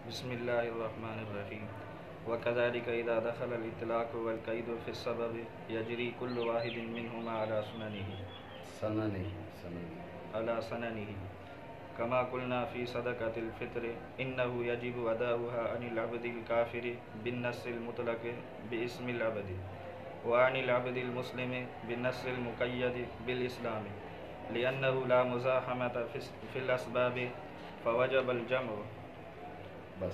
بسم الله الرحمن الرحيم وكذلك إذا دخل الإطلاق والقيد في السبب يجري كل واحد منهما على سننه كما قلنا في صدقة الفطر إنه يجب أداؤها عن العبد الكافر بالنص المطلق باسم العبد وعن العبد المسلم بالنص المقيد بالإسلام لأنه لا مزاحمة في الأسباب فوجب الجمع. بس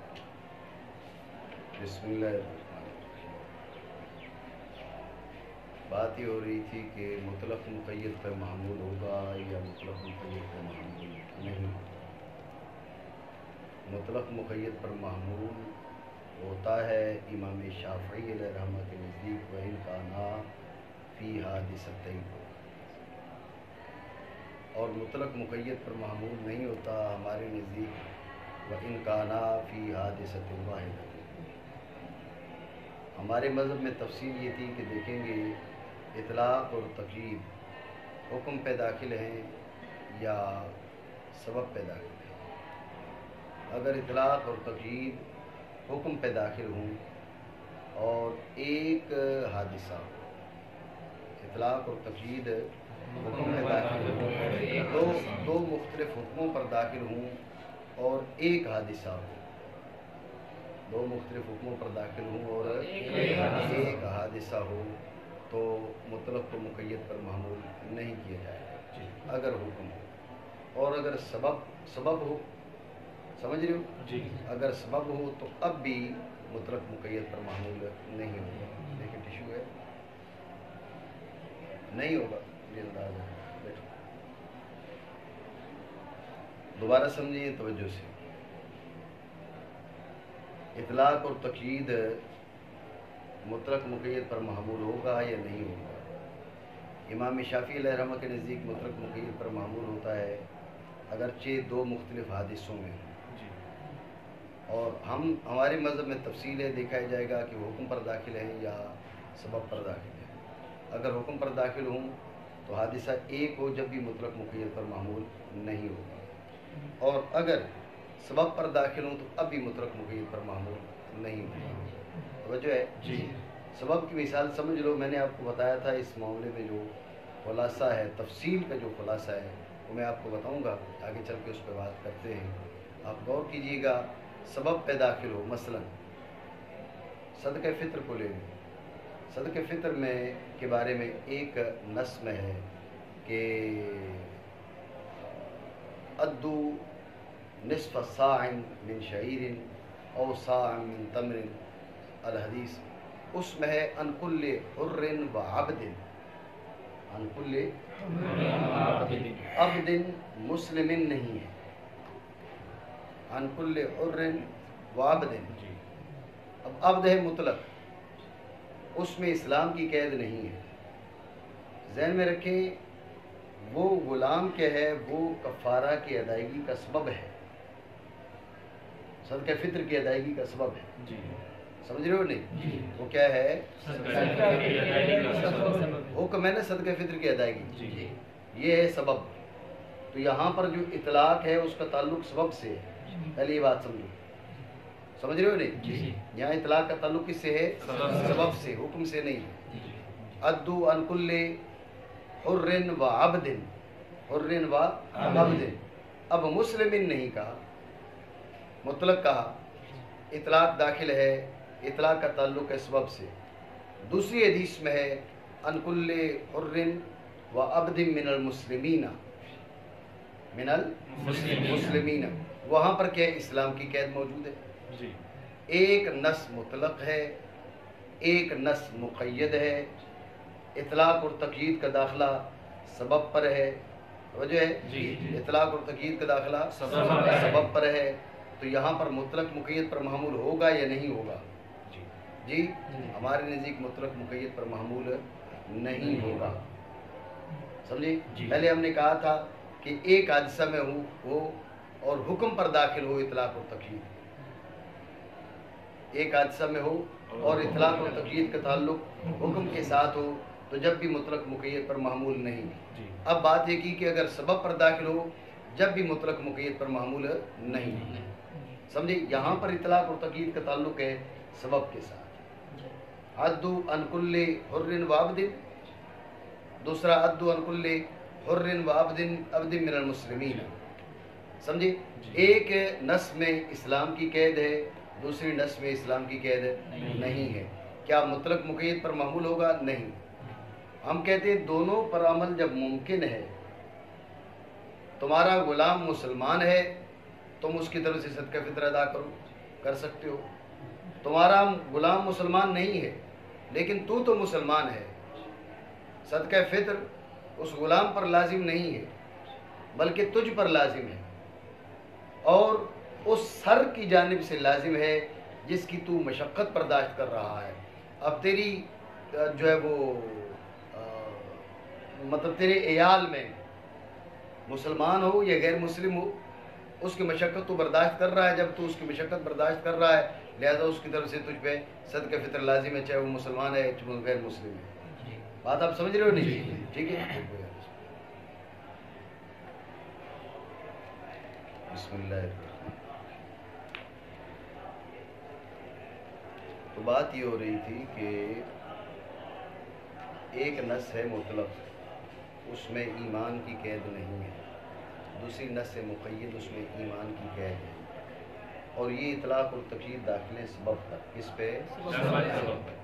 بسم اللہ الرحمن الرحیم. بات یہ ہو رہی تھی کہ مطلق مقید پر محمول ہوگا یا مطلق مقید پر محمول نہیں. مطلق مقید پر محمول ہوتا ہے امام شافعی علیہ رحمہ کے نزدیک وَإِنْ كَانَا فِي حَادِثَتَيْنِ، اور مطلق مقید پر محمول نہیں ہوتا ہمارے نزدیک وَإِنْ كَانَا فِي حَادِثَةٍ وَاحِدَةٍ. ہمارے مذہب میں تفصیل یہ تھی کہ دیکھیں گے اطلاق اور تقیید حکم پہ داخل ہیں یا سبب پہ داخل ہیں. اگر اطلاق اور تقیید حکم پہ داخل ہوں اور ایک حادثہ اطلاق اور تقیید حکم پہ داخل ہوں، دو مختلف حکموں پر داخل ہوں اور ایک حادثہ ہو، دو مختلف حکموں پر داخل ہوں اور ایک حادثہ ہو تو مطلق و مقید پر محمول نہیں کیا جائے گا اگر حکم ہو. اور اگر سبب ہو، سمجھ رہے ہو جی. اگر سبب ہو تو اب بھی مطلق مقید پر محمول نہیں ہوگا. لیکن ٹیشو ہے نہیں ہوگا، یہ انداز ہے. بیٹھو دوبارہ سمجھیے توجہ سے. اطلاق اور تقیید مطلق مقید پر محمول ہوگا یا نہیں ہوگا. امام شافعی علیہ رحمہ کے نزدیک مطلق مقید پر محمول ہوتا ہے اگرچہ دو مختلف حادثوں میں. اور ہمارے مذہب میں تفصیل ہے، دیکھا جائے گا کہ وہ حکم پر داخل ہیں یا سبب پر داخل ہیں. اگر حکم پر داخل ہوں تو حادثہ ایک ہو جب بھی مطلق مقید پر محمول نہیں ہوگا، اور اگر سبب پر داخل ہوں تو اب بھی مطلق مقید پر محمول نہیں ہوگا. توجہ ہے جی. سبب کی مثال سمجھ لو. میں نے آپ کو بتایا تھا اس معاملے میں جو خلاصہ ہے، تفصیل کا جو خلاصہ ہے وہ میں آپ کو بتاؤں گا، آگے چل کے اس پہ بات کرتے ہیں. آپ غور کیجئے گا. سبب پہ داخل ہو، مثلا صدقہ فطر کو لے لیں. صدقہ فطر میں کے بارے میں ایک نص میں ہے کہ ادو نصف صاع من شعیر او صاع من تمر الحدیث. اس میں ہے ان کل حر و عبد، ان کل عبد مسلم نہیں ہے، ان کل حر و عبد. اب عبد ہے مطلق، اس میں اسلام کی قید نہیں ہے. ذہن میں رکھیں وہ غلام کیا ہے، وہ کفارہ کی ادائیگی کا سبب ہے، صدقہ فطر کی ادائیگی کا سبب ہے. سمجھ رہے ہو نہیں؟ وہ کیا ہے؟ حکم ہے نا صدقہ فطر کی ادائیگی، یہ ہے سبب. تو یہاں پر جو اطلاق ہے اس کا تعلق سبب سے ہے. پہلے یہ بات سمجھو. سمجھ رہے ہو نہیں؟ یہاں اطلاق کا تعلق کس سے ہے؟ سبب سے، حکم سے نہیں. ادو ان کل حر و عبد، حر و عبد. اب مسلم نہیں کہا، مطلق کہا. اطلاق داخل ہے، اطلاق کا تعلق ہے سبب سے. دوسری حدیث میں ہے ان کل حر و عبد من المسلمین، من المسلمین. وہاں پر کیا اسلام کی قید موجود ہے. ایک نص مطلق ہے، ایک نص مقید ہے. اطلاق اور تقیید کا داخلہ سبب پر ہے. وجہ ہے اطلاق اور تقیید کا داخلہ سبب پر ہے. تو یہاں پر مطلق مقید پر محمول ہوگا یا نہیں ہوگا؟ جی ہمارے نزدیک مطلق مقید پر محمول نہیں ہوگا. سمجھے؟ پہلے ہم نے کہا تھا کہ ایک حادثہ میں ہو اور حکم پر داخل ہو اطلاق اور تقیید. ایک حادثہ میں ہو اور اطلاق اور تقیید کا تعلق حکم کے ساتھ ہو تو جب بھی مطلق مقید پر محمول نہیں. اب بات یہ کی کہ اگر سبب پر داخل ہو جب بھی مطلق مقید پر معمول نہیں. समझे। यहाँ पर इतलाक और तकीद का ताल्लुक है सबब के साथ। अद्दु अन कुल्ली हुर्रिन व अब्दिन, दूसरा अद्दु अन कुल्ली हुर्रिन व अब्दिन मिनल मुस्लिमीन। समझे, एक नस में इस्लाम की कैद है, दूसरी नस में इस्लाम की कैद नहीं है। क्या मुतलक मुक़य्यद पर महमूल होगा? नहीं। हम कहते हैं दोनों पर अमल जब मुमकिन है, तुम्हारा गुलाम मुसलमान है, तुम उसकी तरफ से सदका फितर अदा करो, कर सकते हो। तुम्हारा गुलाम मुसलमान नहीं है लेकिन तू तो मुसलमान है, सदका फितर उस गुलाम पर लाजिम नहीं है बल्कि तुझ पर लाजिम है, और उस सर की जानिब से लाजिम है जिसकी तू मशक्क़त बर्दाश्त कर रहा है। अब तेरी जो है वो मतलब तेरे एयाल में मुसलमान हो या गैर मुस्लिम हो, उसकी मशक्क़त तू बर्दाश्त कर रहा है। जब तू उसकी मशक्क़त बर्दाश्त कर रहा है, लिहाजा उसकी तरफ से तुझ पे सदका फितर लाजिम है, चाहे वो मुसलमान है चाहे गैर मुस्लिम है। बात आप समझ रहे हो नहीं? ठीक है। बिस्मिल्लाह। तो बात ये हो रही थी कि एक नस है मुतलक, उसमें ईमान की कैद नहीं है, दूसरी नस से मुक़य्यद, उसमें ईमान की कैद है, और ये इतलाक़ और तक़यीद दाखिले सबब पर, किस पे? सबब पे।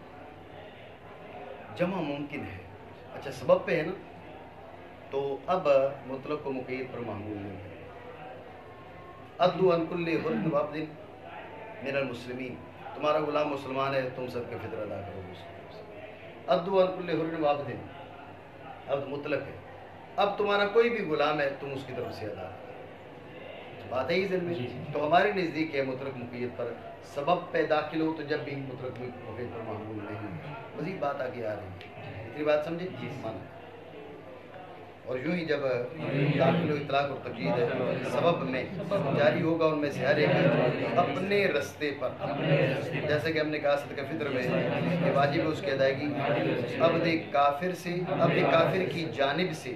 जमा मुमकिन है, अच्छा सबब पे है ना, तो अब मुतलक को मुक़य्यद पर महमूल नहीं है। अद्दु अन कुल्ली हुर्रिन व अब्दिन मिनल मुस्लिमीन, तुम्हारा गुलाम मुसलमान है, तुम सदका फितर अदा करो उसकी। अद्दु अन कुल्ली हुर्रिन व अब्दिन, अब मुतलक है, अब तुम्हारा कोई भी गुलाम है, तुम उसकी तरफ से अदा करो। बात है ही में। तो हमारे नज़दीक है मुतलक मुक़य्यद पर सबब पे दाखिल हो तो जब भी मुतलक मुक़य्यद पर महमूल नहीं है। मज़ीद बात आगे आ रही है, इतनी बात समझे? माना। और यूं ही जब दाखिल इतलाक़ और तक़यीद सबब में जारी होगा, उनमें से हर एक अपने रस्ते पर, जैसे कि हमने कहा सदका फितर में ये वाजिब है उसकी अदायगी अब्द काफिर से, अब्द काफिर की जानिब से,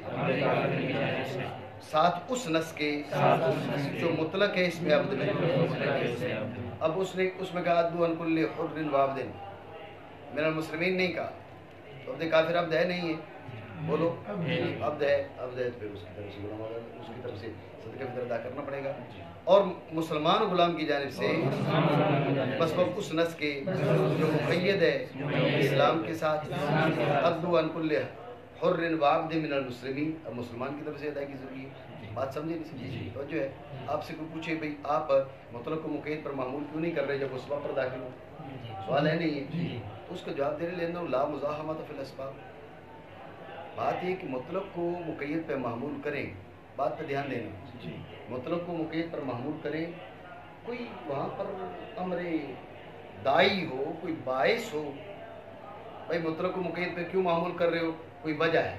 साथ उस नस के जो मुतलक है इसमें अब्द में। अब उसने उसमें कहा अद्दु अन कुल्ली हुर्रिन व अब्दिन मिनल मुस्लिमीन नहीं कहा, तो अब्द काफिर अब्द है नहीं है, बोलो अब्द है, अब्द है, तो फिर उसकी तरफ से सदका फितर अदा करना पड़ेगा। और मुसलमान गुलाम की जानिब से बस उस नस के जो मुक़य्यद है इस्लाम के साथ, अद्दु अन कुल्ली हुर्रिन व अब्दिन मिनल मुस्लिमीन, अब मुसलमान की तरफ से अदायगी ज़रूरी है। बात समझे नहीं? तो जो है आपसे कोई पूछे भाई आप मुतलक को मुक़य्यद पर मामूल क्यों नहीं कर रहे जब उसबा पर दाखिल हो, सवाल है नहीं है, तो उसका जवाब देने लेना ला मुज़ाहमत फिल अस्बाब। बात ये कि मुतलक को मुक़य्यद पर मामूल करें, बात पर ध्यान देना, मुतलक को मुक़य्यद पर मामूल करें, कोई वहाँ पर अमरे दाई हो, कोई बाइस हो, भाई मुतलक को मुक़य्यद पर क्यों मामूल कर रहे हो, कोई वजह है।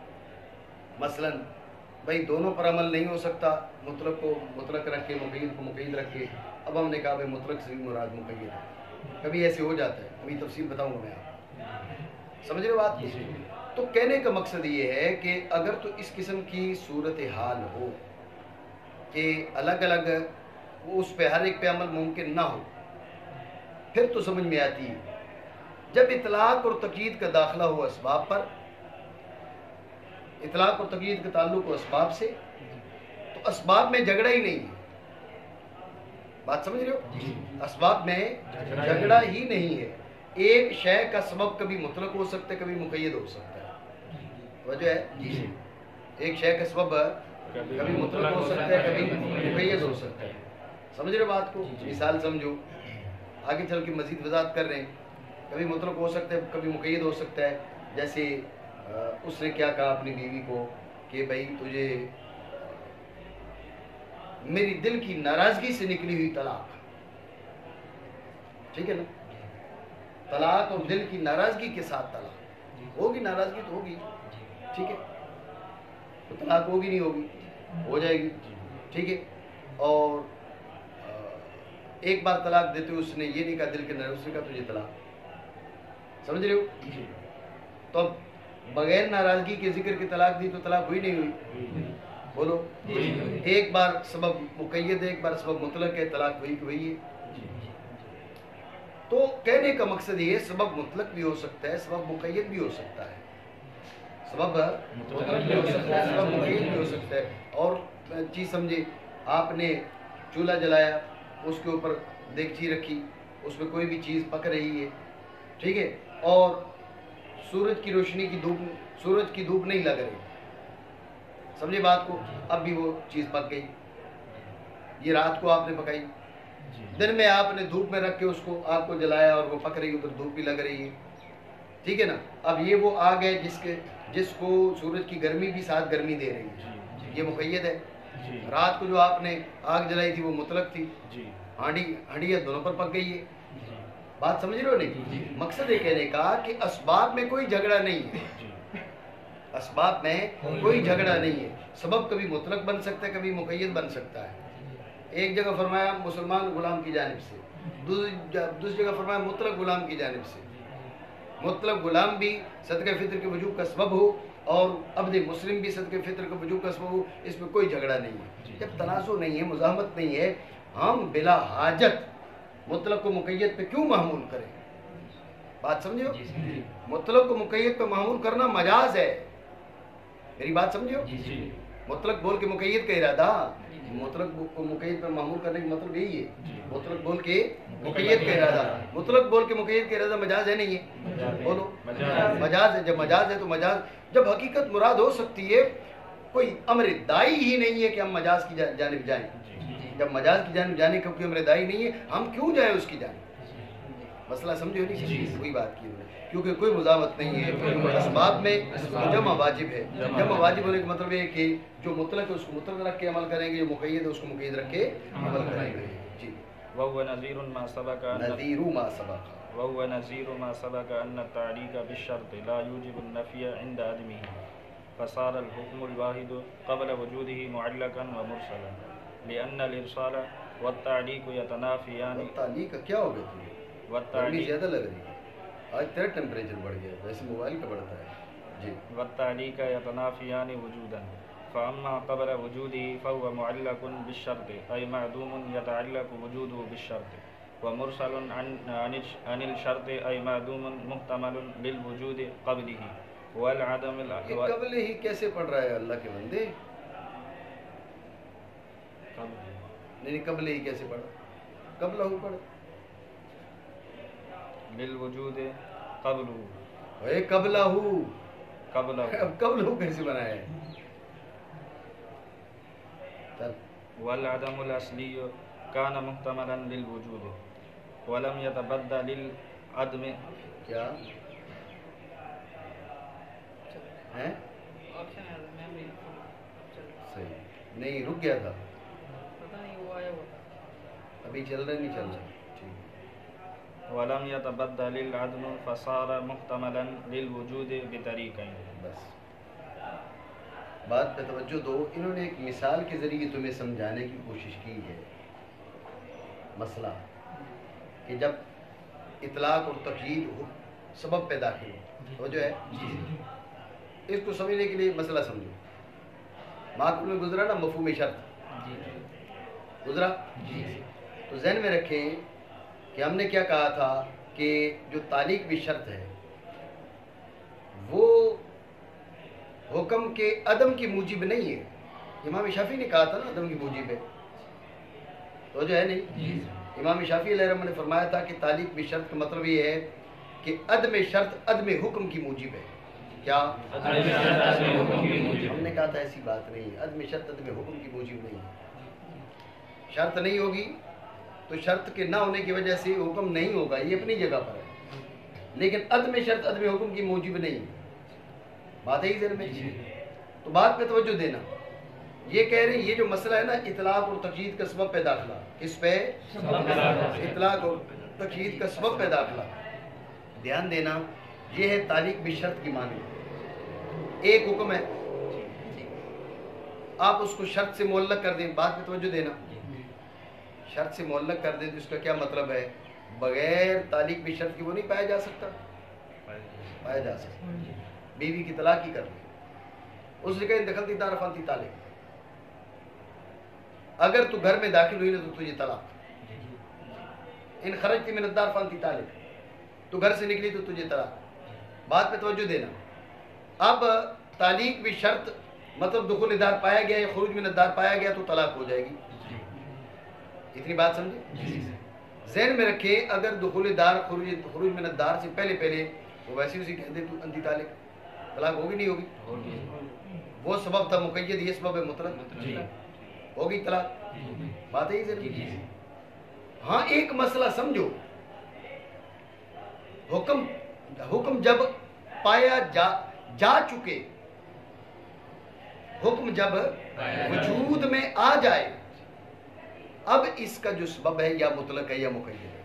मसलन भाई दोनों पर अमल नहीं हो सकता, मुतलक को मुतलक रख के मुक़य्यद को मुक़य्यद रख के, अब हमने कहा भाई मुतलक से भी मुराद मुक़य्यद है। कभी ऐसे हो जाता है, अभी तफसील बताऊंगा मैं आपको, समझ रहे हो बात? तो कहने का मकसद ये है कि अगर तो इस किस्म की सूरत हाल हो कि अलग अलग उस पे हर एक पे अमल मुमकिन ना हो, फिर तो समझ में आती है। जब इतलाक़ और तक़यीद का दाखिला हो असबाब पर, इतलाक़ और तक़यीद का ताल्लुक हो असबाब से, तो असबाब में झगड़ा ही नहीं है। बात समझ रहे हो? असबाब में झगड़ा ही नहीं है। एक शय का सबब कभी मुतलक हो सकता है, कभी मुक़य्यद हो सकता है। वजह है एक शय का सबब कभी मुतलक हो सकता है, कभी मुक़य्यद हो सकता है। समझ रहे हो बात को? मिसाल समझो, आगे चल के मज़ीद वज़ाहत कर रहे हैं। कभी मुतलक हो सकता है, कभी मुक़य्यद हो सकता है। जैसे उसने क्या कहा अपनी बीवी को कि भाई तुझे मेरी दिल की नाराज़गी से निकली हुई तलाक, ठीक है ना, तलाक और दिल की नाराज़गी के साथ तलाक होगी, नाराज़गी तो होगी, ठीक है, तो तलाक होगी नहीं होगी, हो जाएगी, ठीक है। और एक बार तलाक देते हुए उसने ये नहीं कहा दिल के नाराज़गी, उसने कहा तुझे तलाक, समझ रहे हो? तो अब बगैर नाराज़गी के जिक्र की तलाक दी तो तलाक हुई नहीं हुई? بولو ایک بار سبب مقید ہے، ایک بار سبب مطلق ہے، طلاق وہی کی وہی ہے. تو کہنے کا مقصد یہ ہے سبب مطلق بھی ہو سکتا ہے، سبب مقید بھی ہو سکتا ہے، سبب مطلق بھی ہو سکتا ہے، سبب مقید بھی ہو سکتا ہے. اور چیز سمجھے، آپ نے چولہا جلایا، اس کے اوپر دیگچی رکھی، اس میں کوئی بھی چیز پک رہی ہے، ٹھیک ہے، اور سورج کی روشنی کی دھوپ، سورج کی دھوپ نہیں لگ رہی، سمجھے بات کو، اب بھی وہ چیز پک گئی. یہ رات کو آپ نے پکائی، دن میں آپ نے دھوپ میں رکھ کے اس کو آگ کو جلایا اور وہ پک رہی، ادھر دھوپ بھی لگ رہی ہے، ٹھیک ہے نا. اب یہ وہ آگ ہے جس کو سورج کی گرمی بھی ساتھ گرمی دے رہی ہے، یہ مقید ہے. رات کو جو آپ نے آگ جلائی تھی وہ مطلق تھی، ہانڈی دونوں پر پک گئی ہے. بات سمجھ رہے ہو نہیں؟ مقصد یہ کہنے کا کہ اسباب میں کوئی جھگڑا نہیں ہے، اسباب میں کوئی جھگڑا نہیں ہے. سبب کبھی مطلق بن سکتا ہے، کبھی مقید بن سکتا ہے. ایک جگہ فرمایا مسلمان غلام کی جانب سے، دوسری جگہ فرمایا مطلق غلام کی جانب سے. مطلق غلام بھی صدقہ فطر کے وجوب کا سبب ہو اور عبد مسلم بھی صدقہ فطر کے وجوب کا سبب ہو، اس میں کوئی جھگڑا نہیں ہے. جب تنازع نہیں ہے، مزاحمت نہیں ہے، ہم بلا حاجت مطلق کو مقید پہ کیوں محمول کریں؟ بات سمجھو، مطلق کو مقید پہ محمول کرنا مجاز ہے. میری بات سمجھو، مطلق بول کے مقید کا ارادہ، مطلق کو مقید پہ محمول کرنے کا مطلب یہی ہے. مطلق بول کے مقید کا ارادہ، مطلق بول کے مقید کا ارادہ مجاز ہے نہیں ہے؟ بولو مجاز ہے. جب مجاز ہے تو مجاز، جب حقیقت مراد ہو سکتی ہے، کوئی امر دائی ہی نہیں ہے کہ ہم مجاز کی جانب جائیں. جب مجاز کی جانب جانے کا کوئی امر دائی نہیں ہے، ہم کیوں جائیں اس کی جانب؟ مسئلہ سمجھو نہیں؟ وہی بات کی انہوں نے، کیونکہ کوئی مزاحمت نہیں ہے. اسباب میں جمع واجب ہے. جمع واجب ہونے کا مطلب یہ ہے کہ جو مطلق ہے اس کو مطلق رکھ کے عمل کریں گے، جو مقید ہے اس کو مقید رکھ کے عمل کریں گے. جی. وهو نظیر ما سبق نظیر ما سبق، وهو نظیر ما سبق ان التعلیق بالشرط لا يوجب النفی عند عدمه، فصار الحكم الواحد قبل وجوده معلقا ومرسلا، لأن الارسال والتعلیق يتنافیان. تعلیق کا کیا ہو گیا تمہیں؟ گرمی زیادہ لگ رہی ہے، آج تیرا ٹیمپریچر بڑھ گیا، ویسے موبائل کا بڑھتا ہے. جی. والتعلیق يتنافیان وجودا، فأما قبل وجوده فهو معلق بالشرط أي معدوم يتعلق وجوده بالشرط، ومرسل عن الشرط أي معدوم محتمل للوجود قبله والعدم. یہ قبل ہی کیسے پڑھ رہا ہے اللہ کے بندے؟ نہیں قبل ہی کیسے پڑھ؟ قبل ہو پڑھ. للوجود قبله، اے قبل ہو، قبله، اب قبل ہو کیسے بنایا ہے؟ والعدم الأصلي كان محتملا للوجود ولم يتبدل للعدم. کیا ہے؟ صحیح نہیں، رک گیا تھا، ابھی چل رہا نہیں چل رہا. ولم يتبدل للعدم فصار محتملا للوجود بطریقین. بس بات پہ توجہ دو. انہوں نے ایک مثال کے ذریعے تمہیں سمجھانے کی کوشش کی ہے مسئلہ، کہ جب اطلاق اور تقیید سبب پہ داخل ہو، توجہ ہے، اس کو سمجھنے کے لیے مسئلہ سمجھو. معقول میں گزرا نا مفہوم شرط گزرا، تو ذہن میں رکھیں کہ ہم نے کیا کہا تھا کہ جو تعلیق بھی شرط ہے وہ حکم کے عدم کی موجب نہیں ہے. امام شافعی نے کہا تھا نا عدم کی موجب ہے، تو جو ہے نہیں. امام شافعی علیہ الرحمہ نے فرمایا تھا کہ تعلیق بھی شرط کا مطلب یہ ہے کہ عدم شرط عدم حکم کی موجب ہے. کیا ہم نے کہا تھا ایسی بات نہیں ہے، عدم شرط عدم حکم کی موجب نہیں ہے. شرط نہیں ہوگی تو شرط کے نہ ہونے کی وجہ سے حکم نہیں ہوگا، یہ اپنی جگہ پر ہے، لیکن عدم شرط عدم حکم کی موجب نہیں. بات ہے ذہن میں. تو بات پہ توجہ دینا. یہ کہہ رہے ہیں یہ جو مسئلہ ہے نا اطلاق اور تقیید کا سبب پہ داخلہ، کس پہ؟ اطلاق اور تقیید کا سبب پہ داخلہ. دھیان دینا، یہ ہے تعلیق بشرط کی معنی. ایک حکم ہے، آپ اس کو شرط سے معلق کر دیں. بات پہ توجہ دینا، شرط سے معلق کر دیں تو اس کا کیا مطلب ہے؟ بغیر تعلیق بشرط کی وہ نہیں پایا جا سکتا، پایا جا سکتا. بیوی کی طلاق ہی کر لیں، اس نے کہا دخل تھی طرف انتی طالق، اگر تو گھر میں داخل ہوئی نا تو تجھے طلاق. ان خرجت من الدار فانت طالق. تو گھر سے نکلی تو تجھے طلاق. بات پہ توجہ دینا. اب تعلیق بھی شرط مطلب دخول دار پایا گیا یا خروج من الدار پایا گیا تو طلاق ہو جائے گی. اتنی بات سمجھے؟ ذہن میں رکھے اگر دخول دار خروج من الدار سے پہلے وہ ویسے اسی کہتے تو انتی طالق, طلاق ہوگی نہیں ہوگی؟ وہ سبب تھا مقید, یہ سبب ہے مطلق, ہوگی طلاق. بات ہے ذہن میں. ہاں ایک مسئلہ سمجھو, حکم جب پایا جا چکے, حکم جب وجود میں آ جائے, اب اس کا جو سبب ہے یا مطلق ہے یا مقید ہے.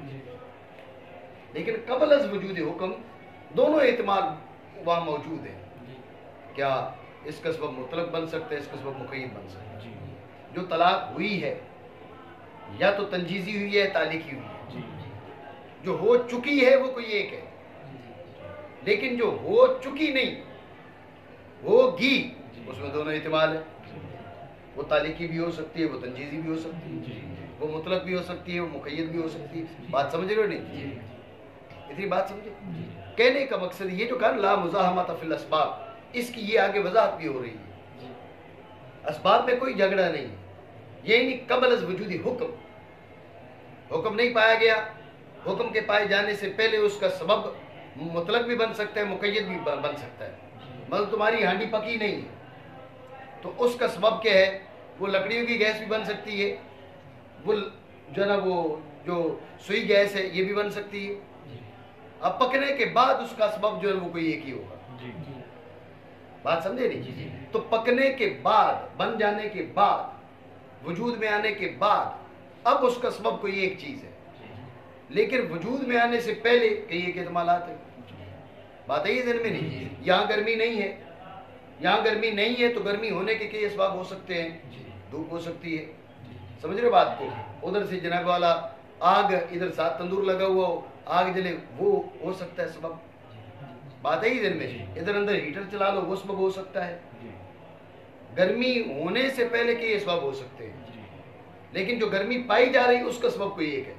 لیکن قبل از وجود حکم دونوں احتمال وہاں موجود ہیں. کیا اس کا سبب مطلق بن سکتا ہے, اس کا سبب مقید بن سکتا ہے. جو طلاق ہوئی ہے یا تو تنجیزی ہوئی ہے, تعلیقی ہوئی ہے. جو ہو چکی ہے وہ کوئی ایک ہے, لیکن جو ہو چکی نہیں ہوگی اس میں دونوں احتمال ہے. وہ تعلیقی بھی ہو سکتی ہے, وہ تنجیزی بھی ہو سکتی ہے, وہ مطلق بھی ہو سکتی ہے, وہ مقید بھی ہو سکتی ہے. بات سمجھ رہے ہو نہیں؟ اتنی بات سمجھے. کہنے کا مقصد یہ جو کہا لا مزاحمۃ فی الاسباب, اس کی یہ آگے وضاحت بھی ہو رہی ہے. اسباب میں کوئی جھگڑا نہیں ہے. یہ نہیں قبل از وجود حکم نہیں پایا گیا, حکم کے پائے جانے سے پہلے اس کا سبب مطلق بھی بن سکتا ہے, مقید بھی بن سکتا ہے. مطلب تمہاری ہانڈی پکی نہیں ہے تو اس کا سبب کیا ہے, وہ لکڑیوں کی گیس بھی بن سکتی ہے, وہ جو ہے نا وہ جو سوئی گیس ہے یہ بھی بن سکتی ہے. اب پکنے کے بعد اس کا سبب جو ہے وہ کوئی ایک ہی ہوگا. بات سمجھے نہیں؟ تو پکنے کے بعد, بن جانے کے بعد, وجود میں آنے کے بعد اب اس کا سبب کوئی ایک چیز ہے, لیکن وجود میں آنے سے پہلے کئی ایک احتمالات ہیں. بات ہے یہ ذہن میں نہیں. یہاں گرمی نہیں ہے, یہاں گرمی نہیں ہے تو گرمی ہونے کے کئی اسباب ہو سکتے ہیں. دھوپ ہو سکتی ہے, سمجھ رہے بات کو, ادھر سے جناب والا آگ, ادھر ساتھ تندور لگا ہوا ہو, آگ جلے, وہ ہو سکتا ہے سبب. بات ہے ہی دن میں. ادھر اندر ہیٹر چلا لو, وہ سبب ہو سکتا ہے. گرمی ہونے سے پہلے کے یہ سبب ہو سکتے ہیں, لیکن جو گرمی پائی جا رہی اس کا سبب کوئی ایک ہے.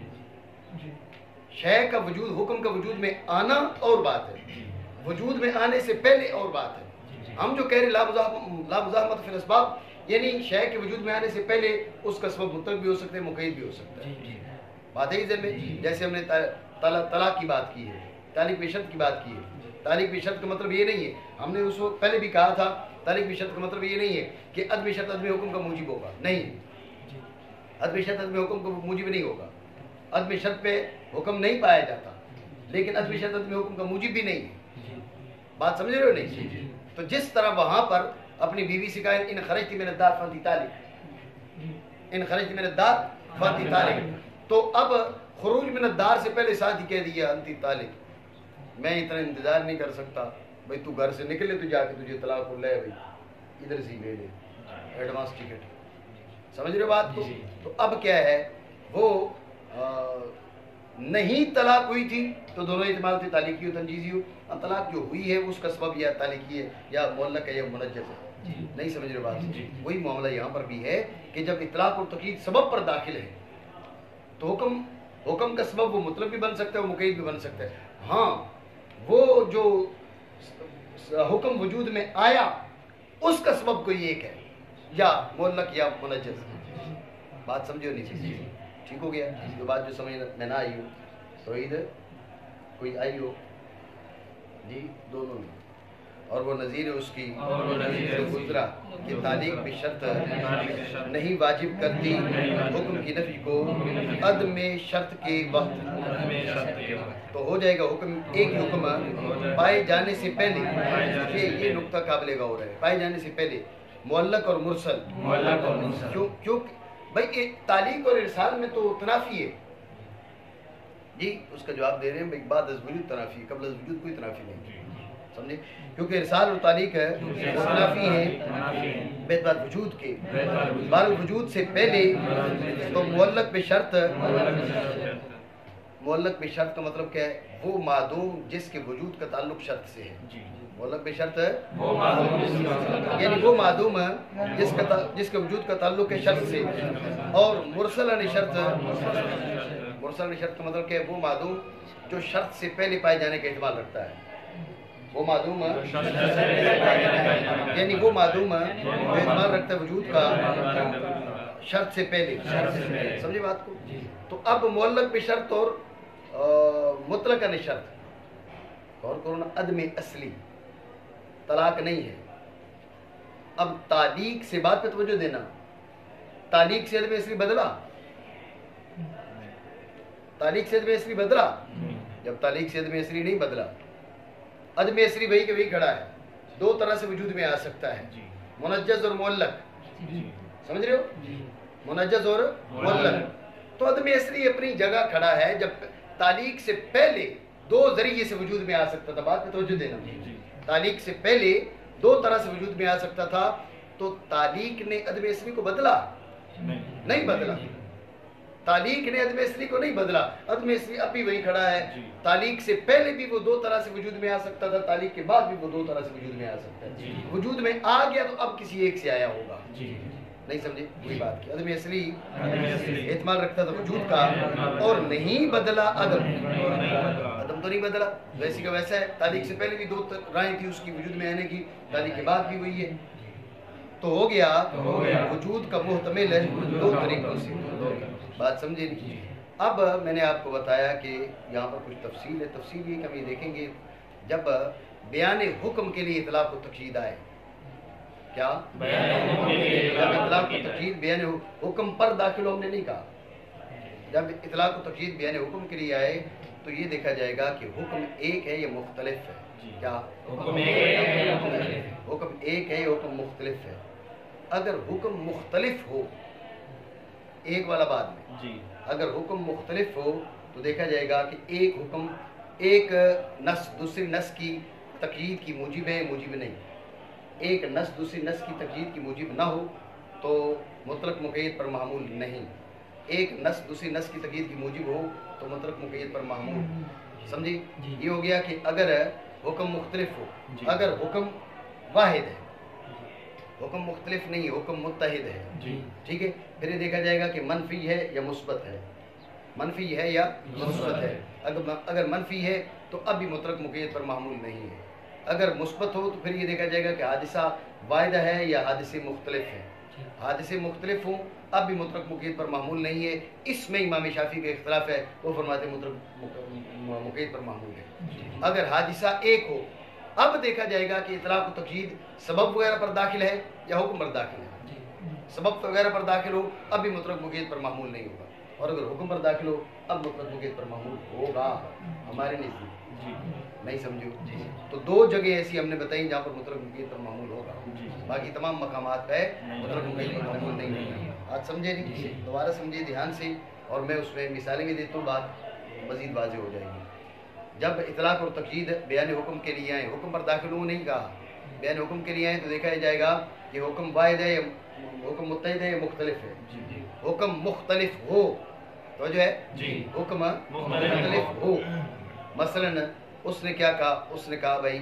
شے کا وجود, حکم کا وجود میں آنا اور بات ہے, وجود میں آنے سے پہلے اور بات ہے. ہم جو کہہ رہے لا مزاحمۃ فی الاسباب, یعنی شے کے وجود میں آنے سے پہلے اس کا سبب مطلق بھی ہو سکتا ہے, مقید بھی ہو سکتا ہے. بات ہے ذہن میں. جیسے ہم نے طلاق کی بات کی ہے, تعلیق بشرط کی بات کی ہے. تعلیق بشرط کا مطلب یہ نہیں ہے, ہم نے اس وقت پہلے بھی کہا تھا, تعلیق بشرط کا مطلب یہ نہیں ہے کہ عدم شرط عدم حکم کا موجب ہوگا. نہیں, عدم شرط عدم حکم کا موجب نہیں ہوگا. عدم شرط پہ حکم نہیں پایا جاتا, لیکن عدم شرط عدم حکم کا موجب بھی نہیں ہے. بات سمجھ رہے ہو نہیں؟ تو جس طرح وہاں پر اپنی بیوی سے کہا ان خرجت من الدار فانت طالق, ان خرجت من الدار فانت طالق, تو اب خروج من الدار سے پہلے ساتھ ہی کہہ دیا انتی طالق. میں اتنا انتظار نہیں کر سکتا, بھائی تو گھر سے نکلے تو جا کے تجھے طلاق ہو لے, بھائی ادھر سے لے لے ایڈوانس ٹکٹ. سمجھ رہے بات کو؟ تو اب کیا ہے, وہ نہیں طلاق ہوئی تھی تو دونوں احتمال تھے, تعلیقی ہو تنجیزی ہو. اب طلاق جو ہوئی ہے اس کا سبب یا تعلیقی ہے یا معلق ہے یا منجز ہے. نہیں سمجھ رہے بات؟ وہی معاملہ یہاں پر بھی ہے کہ جب اطلاق اور تقیید سبب پر داخل ہے تو حکم کا سبب وہ مطلب بھی بن سکتا ہے, وہ مقید بھی بن سکتا ہے. ہاں, وہ جو حکم وجود میں آیا اس کا سبب کوئی ایک ہے, یا معلق یا منجز. بات سمجھو نہیں؟ ٹھیک ہو گیا. جو بات جو سمجھ میں نہ آئی ہو تو ادھر کوئی آئی ہو جی, دونوں میں. اور وہ نظیر ہے اس کی گزرا کہ تعلیق بشرط نہیں واجب کرتی حکم کی نفی کو عدم شرط کے وقت. تو ہو جائے گا حکم, ایک ہی حکم پائے جانے سے پہلے, یہ نقطہ قابل غور ہے, پائے جانے سے پہلے معلق اور مرسل. کیوں بھائی تعلیق اور ارسال میں تو تنافی ہے جی. اس کا جواب دے رہے ہیں بھائی بعد از وجود تنافی, قبل از وجود کوئی تنافی نہیں. سمجھے؟ کیونکہ ارسال اور تعلیق ہے وہ تنافی ہے بیت وجود کے, بار وجود سے پہلے. تو معلق بشرط मुअल्लक में शर्त का मतलब क्या है? वो मादूम जिसके वजूद का ताल्लुक शर्त से है। मुअल्लक में शर्त है यानी वो मादूम जिसके वजूद का ताल्लुक है शर्त से। और मुरसल अन शर्त का मतलब क्या है? वो मादूम जो शर्त से पहले पाए जाने का एहतिमाल रखता है। वो मादूम यानी वो मादूम जो एहतिमाल रखता है वजूद का शर्त से पहले। समझे बात को? तो अब मुअल्लक में शर्त और मुतलक अन शर्त और करो ना, अदम असली तलाक नहीं है। अब तालीक से बात पे तवज्जो देना, तालीक से अदम असली बदला? तालीक से अदम असली बदला? जब तालीक से अदम असली नहीं बदला, अदम असली वही के वही खड़ा है, दो तरह से वजूद में आ सकता है, मुनज्जज और मुअल्लक। समझ रहे हो? मुनज्जज और मुअल्लक। तो अदम असली अपनी जगह खड़ा है। जब तालीक से पहले दो जरिए से वजूद में आ सकता था, बात पे तवज्जो देना, तालीक से पहले दो तरह से वजूद में आ सकता था, तो तालीक ने अदम असली को बदला? नहीं बदला। तालीक ने अदम असली को नहीं बदला, अदम असली अब भी वही खड़ा है। तालीक से पहले भी वो दो तरह से वजूद में आ सकता था, तालीक के बाद भी वो दो तरह से वजूद में आ सकता है। वजूद में आ गया तो अब किसी एक से आया होगा। नहीं समझे? वही बात की, अदम असली एहतिमाल रखता था वजूद का और नहीं बदला अदम तो नहीं बदला, वैसी का वैसा है। तालीक से पहले भी दो राहें थी उसकी वजूद में आने की, तालीक के बाद भी वही है। तो हो गया वजूद का मुहतमिल है दो तरीकों से। बात समझे नहीं? अब मैंने आपको बताया कि यहाँ पर कुछ तफसील है। तफसील ये कभी देखेंगे जब बयान हुक्म के लिए इतलाक को तकीद आए। क्या? जब इतलाक को तकीद बयान हुक्म पर दाखिल हो, हमने नहीं कहा। जब इतलाक को तकीद बयान हुक्म के लिए आए तो ये देखा जाएगा कि हुक्म एक है या मुख्तलिफ है। क्या? हुक्म एक है या हुक्म मुख्तलिफ है। अगर हुक्म मुख्तलिफ हो, एक वाला बाद में, अगर हुक्म मुख्तलिफ हो तो देखा जाएगा कि एक हुक्म एक नस दूसरी नस की तकीद की मूजिब है, मूजिब नहीं। एक नस दूसरी नस की तकीद की मूजिब ना हो तो मुतलक मुक़य्यद पर महमूल नहीं। एक नस दूसरी नस की तकीद की मूजिब हो तो मुतलक मुक़य्यद पर महमूल। समझी? ये हो गया कि अगर हुक्म मुख्तलिफ हो, अगर हुक्म वाहिद है, हुक्म मुख्तलिफ नहीं, हुक्म मुत्तहिद है, ठीक है, फिर ये देखा जाएगा कि मनफी है या मुस्बत है, मनफी है या मुस्बत है। अगर मनफी है तो अब भी मुतलक मुक़य्यद पर महमूल नहीं है। अगर मुस्बत हो तो फिर ये देखा जाएगा कि हादिसा वाहिदा है या हादिसे मुख्तलिफ है। हादिसे मुख्तलिफ हों अब भी मुतलक मुक़य्यद पर महमूल नहीं है। इसमें इमाम शाफी का इख्तिलाफ है, वो फरमाते मुतलक मुक़य्यद पर महमूल है। अगर हादिसा एक हो, अब देखा जाएगा कि इतलाक व तक़यीद सबब वगैरह पर दाखिल है या हुक्म पर दाखिल है। सबब वगैरह पर दाखिल हो अब भी मुतलक मुक़य्यद पर महमूल नहीं होगा, और अगर हुक्म पर दाखिल हो अब मुतलक मुक़य्यद पर महमूल होगा हमारे नज़दीक। नहीं समझो? तो दो जगह ऐसी हमने बताई जहाँ पर मुतलक मुक़य्यद पर महमूल होगा, बाकी तमाम मकामात पे मुतलक मुक़य्यद पर महमूल नहीं होगा। आज समझे नहीं? दोबारा समझिए ध्यान से, और मैं उसमें मिसालें भी देता हूँ, बात मज़ीद वाज़ेह हो जाएगी। जब इतलाक और तक़यीद बयान हुक्म के लिए आए, हुक्म पर दाखिल हो नहीं कहा, बयान हुक्म के लिए आए तो देखा जाएगा कि हुक्म वाहिद है या हुक्म मुत्तहिद है या मुख्तलिफ है। हुक्म मुख्तलिफ हो तो जो है हुक्म मुख्तलिफ हो। मसलन उसने क्या कहा? उसने कहा भाई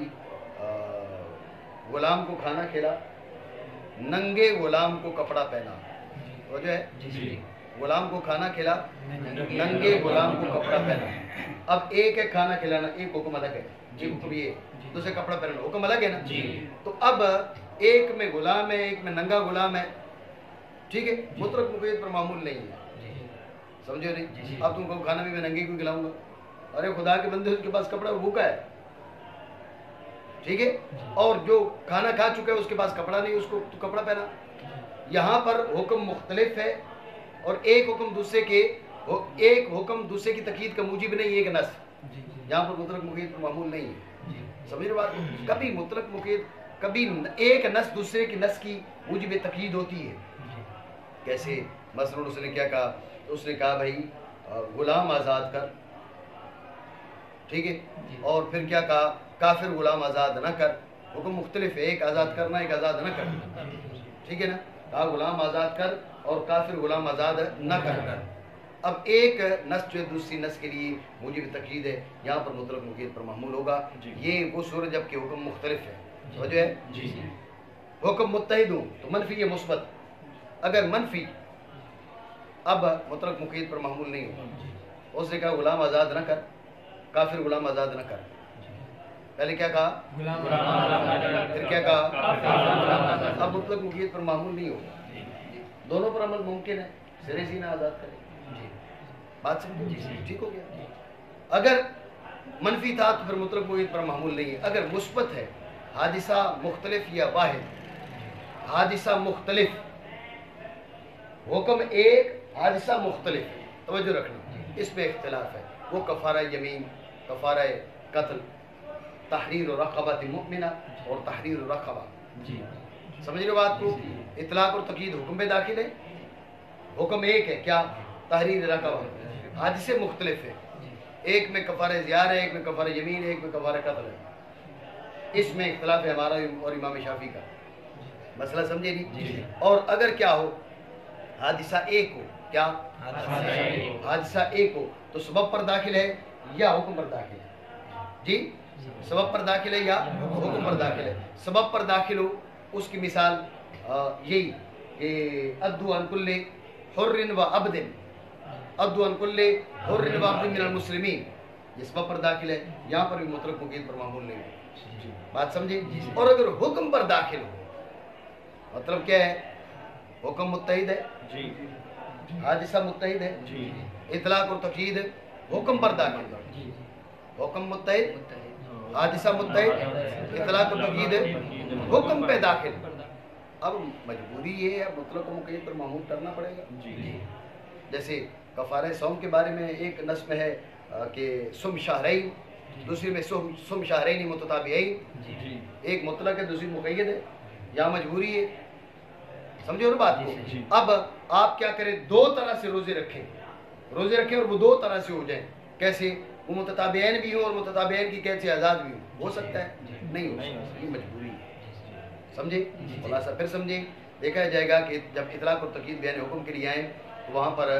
गुलाम को खाना खिला, नंगे गुलाम को कपड़ा पहना, तो जो है गुलाम को खाना खिला, नंगे गुलाम को कपड़ा पहना। अब एक है खाना खिलाना, एक हुक्म अलग है, एक हुक्म ये, दूसरे कपड़ा पहनना हुक्म अलग है ना। तो अब एक में गुलाम है, एक में नंगा गुलाम है, ठीक है, मुतलक मुक़य्यद पर मामूल नहीं है। समझो नहीं? अब तुमको खाना भी मैं नंगे क्यों खिलाऊंगा? अरे खुदा के बंदे, उसके पास कपड़ा भूखा है, ठीक है, और जो खाना खा चुका है उसके पास कपड़ा नहीं, उसको तो कपड़ा पहना। यहाँ पर हुक्म मुख्तलिफ है और एक हुक्म दूसरे के, एक हुक्म दूसरे की तक़यीद का मूजिब नहीं, एक नस, यहाँ पर मुतलक मुक़य्यद पर मामूल नहीं है। समझ रहे बात? कभी मुतलक मुक़य्यद, कभी एक नस दूसरे की नस की मूजिब तक़यीद होती है। कैसे? मसलन उसने क्या कहा? उसने कहा भाई गुलाम आज़ाद कर, ठीक है, और फिर क्या कहा? काफिर गुलाम आज़ाद न कर। हुक्म मुख्तलिफ है, एक आज़ाद करना, एक आज़ाद न कर, ठीक है ना। कहा गुलाम आज़ाद कर और काफिर गुलाम आज़ाद न कर। اب ایک نس جو ہے دوسری نس کے لیے موجب تقیید ہے، یہاں پر مطلق مقید پر محمول ہوگا. یہ وہ صورت جب کہ حکم مختلف ہے. سمجھو ہے حکم متحد ہوں تو منفی یا مثبت. اگر منفی اب مطلق مقید پر محمول نہیں ہوگا. اس نے کہا غلام آزاد نہ کر، کافر غلام آزاد نہ کر. پہلے کیا کہا؟ پھر کیا کہا؟ اب مطلق مقید پر معمول نہیں ہوگا. دونوں پر عمل ممکن ہے. سرے سینہ آزاد کرے. بات سمجھے؟ ٹھیک ہو گیا. اگر منفی تھا تو پھر مطلق مقید پر معمول نہیں ہے. اگر مثبت ہے، حادثہ مختلف یا واحد، حادثہ مختلف، حکم ایک، حادثہ مختلف. توجہ رکھنا، اس میں اختلاف ہے. وہ کفارہ یمین، کفارہ قتل، تحریر رقبۃ مؤمنہ اور تحریر رقبہ. سمجھ رہے ہو بات کو؟ اطلاق اور تقیید حکم میں داخل ہے. حکم ایک ہے کیا؟ تحریر رقبہ. حادثے مختلف ہے، ایک میں کفارہ زیار ہے، ایک میں کفارہ یمین ہے، ایک میں کفارہ قتل ہے. اس میں اختلاف ہے ہمارا اور امام شافعی کا. مسئلہ سمجھے نہیں؟ اور اگر کیا ہو، حادثہ ایک ہو، کیا حادثہ ایک ہو تو سبب پر داخل ہے یا حکم پر داخل ہے؟ جی سبب پر داخل ہے یا حکم پر داخل ہے؟ سبب پر داخل ہو اس کی مثال یہی کہ ادو عن کل حر و عبد، ادو عن کل حر و عبد من المسلمین، یہ سبب پر داخل ہے. یہاں پر بھی مطلق مقید پر معمول نہیں ہے. بات سمجھے؟ اور اگر حکم پر داخل ہو، مطلب کیا ہے؟ حکم متحد ہے، حادثہ متحد ہے، اطلاق اور تقیید حکم پر داخل ہے. حکم متحد، حادثہ متحد، اطلاق اور تقیید حکم پہ داخل. اب مجبوری یہ ہے، مطلق و مقید پر معمول کرنا پڑے گا. جیسے کفارہ صوم کے بارے میں ایک نص میں ہے کہ سم شہرین، دوسری میں سم شہرین متتابعین. ایک مطلق ہے، دوسری مقید ہے. یا مجبوری ہے. سمجھو نا بات کو؟ اب آپ کیا کریں؟ دو طرح سے روزے رکھیں، روزے رکھیں اور وہ دو طرح سے ہو جائیں. کیسے؟ وہ متتابعین بھی ہوں اور متتابعین کی قید سے آزاد بھی ہوں. ہو سکتا ہے؟ نہیں ہو سکتا. یہ مجبوری ہے. سمجھے؟ خلاصہ پھر سمجھیں. دیکھا جائے گا کہ جب اطلاق اور تقیید بیان حکم کے لیے آئیں تو وہاں پر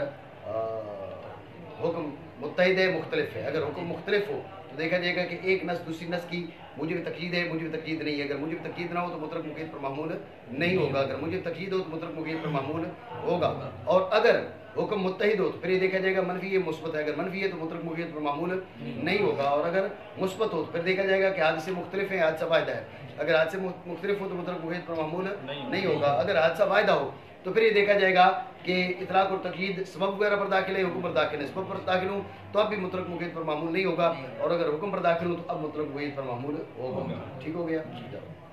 حکم متحد ہے، مختلف ہے. اگر حکم مختلف ہو تو دیکھا جائے گا کہ ایک نص دوسری نص کی موجب تقیید ہے، موجب تقیید نہیں ہے. اگر موجب تقیید نہ ہو تو مطلق مقید پر معمول نہیں ہوگا. اگر موجب تقیید ہو تو مطلق مقید پر معمول ہوگا. اور اگر حکم متحد ہو تو پھر یہ دیکھا جائے گا منفی ہے مثبت ہے. اگر منفی ہے تو مطلق مقید پر معمول نہیں ہوگا. اور اگر مثبت ہو تو پھر دیکھا جائے گا کہ حادثے مختلف ہیں، حادثہ واحدہ ہے. اگر حادثے مختلف ہو تو مطلق مقید پر معمول نہیں ہوگا. اگر حادثہ واحدہ ہو تو پھر یہ دیکھا جائے گا کہ اطلاق اور تقیید سبب وغیرہ پر داخل ہے، حکم پر داخل ہے. سبب پر داخل ہوں تو اب بھی مطلق مقید پر معمول نہیں ہوگا. اور اگر حکم پر داخل ہوں تو اب مطلق مقید پر معمول ہوگا. ٹھیک ہو گیا؟